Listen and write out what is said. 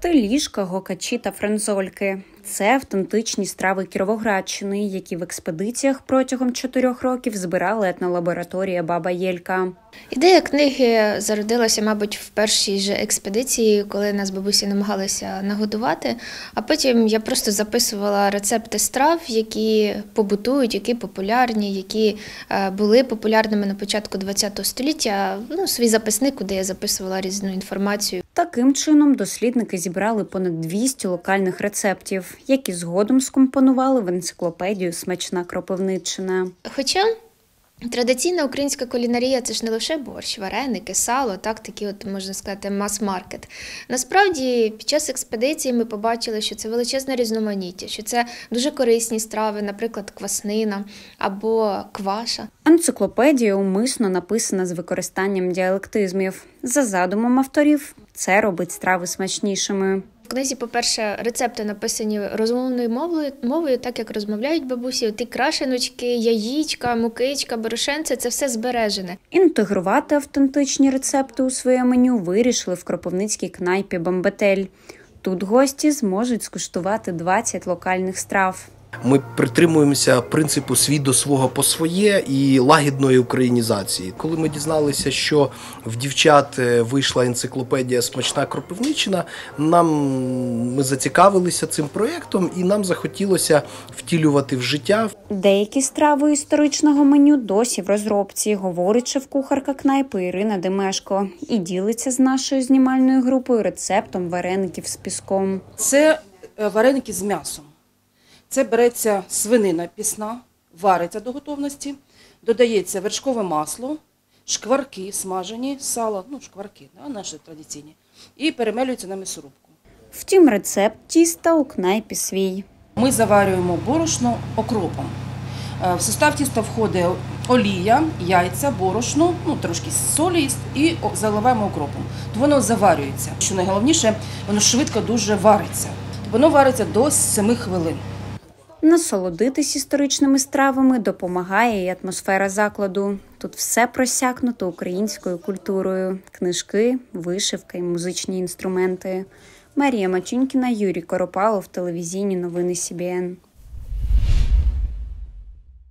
Торти, ліжка, гокачі та френзольки – це автентичні страви Кіровоградщини, які в експедиціях протягом 4 років збирала етнолабораторія «Баба Єлька». Ідея книги зародилася, мабуть, в першій же експедиції, коли нас бабусі намагалися нагодувати, а потім я просто записувала рецепти страв, які побутують, які популярні, які були популярними на початку ХХ століття, свій записник, куди я записувала різну інформацію. Таким чином, дослідники зібрали понад 200 локальних рецептів, які згодом скомпонували в енциклопедію «Смачна Кропивниччина». Хоча традиційна українська кулінарія – це ж не лише борщ, вареники, сало, такий, можна сказати, мас-маркет. Насправді, під час експедиції ми побачили, що це величезне різноманіття, що це дуже корисні страви, наприклад, кваснина або кваша. Енциклопедія умисно написана з використанням діалектизмів. За задумом авторів, це робить страви смачнішими. В книзі, по-перше, рецепти написані розмовною мовою, так як розмовляють бабусі. Ті крашеночки, яєчка, мукичка, борошенце – це все збережене. Інтегрувати автентичні рецепти у своє меню вирішили в кропивницькій кнайпі «Бомбетель». Тут гості зможуть скуштувати 20 локальних страв. Ми притримуємося принципу «свій до свого по своє» і лагідної українізації. Коли ми дізналися, що в дівчат вийшла енциклопедія «Смачна Кропивниччина», ми зацікавилися цим проєктом і нам захотілося втілювати в життя. Деякі страви історичного меню досі в розробці, говорить шеф-кухарка кнайпи Ірина Демешко і ділиться з нашою знімальною групою рецептом вареників з піском. Це вареники з м'ясом. Це береться свинина пісна, вариться до готовності, додається вершкове масло, шкварки смажені, сало, шкварки, наші традиційні, і перемелюється на м'ясорубку. Втім, рецепт тіста у кнайпі свій. Ми заварюємо борошно окропом. В состав тіста входить олія, яйця, борошно, трошки солі і заливаємо окропом. То воно заварюється. Що найголовніше, воно швидко дуже вариться. Воно вариться до 7 хвилин. Насолодитись історичними стравами допомагає і атмосфера закладу. Тут все просякнуто українською культурою. Книжки, вишивка і музичні інструменти. Марія Мачунькіна, Юрій Коропалов, телевізійні новини СІБІН.